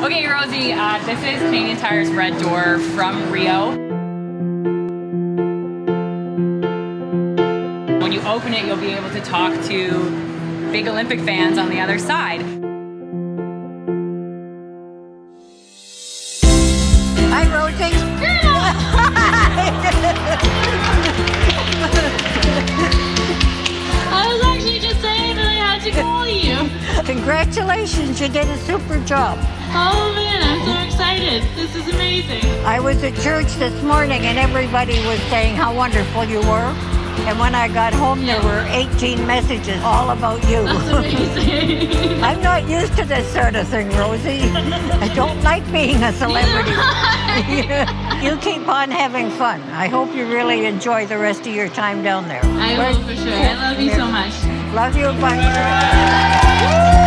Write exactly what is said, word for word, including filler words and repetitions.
Okay, Rosie, uh, this is Canadian Tire's Red Door from Rio. When you open it, you'll be able to talk to big Olympic fans on the other side. Hi, Rosie. I was actually just saying that I had to call you. Congratulations, you did a super job. Oh man, I'm so excited. This is amazing. I was at church this morning and everybody was saying how wonderful you were. And when I got home, there were eighteen messages all about you. That's amazing. I'm not used to this sort of thing, Rosie. I don't like being a celebrity. You keep on having fun. I hope you really enjoy the rest of your time down there. I will for sure. I love you so much. Love you. Bye.